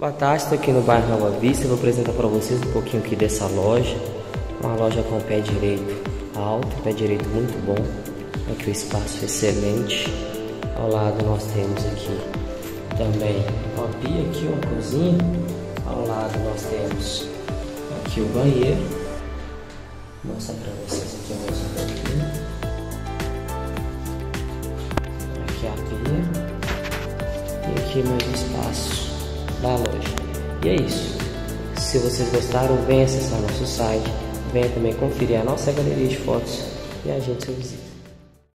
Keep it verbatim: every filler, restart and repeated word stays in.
Boa tarde, estou aqui no bairro Nova Vista. Vou apresentar para vocês um pouquinho aqui dessa loja. Uma loja com pé direito alto, pé direito muito bom. Aqui o espaço é excelente. Ao lado nós temos aqui também uma pia, aqui uma cozinha. Ao lado nós temos aqui o banheiro. Vou mostrar para vocês aqui mais um pouquinho. Aqui a pia. E aqui mais um espaço da loja. E é isso. Se vocês gostaram, venha acessar nosso site, venha também conferir a nossa galeria de fotos e agende seu visita.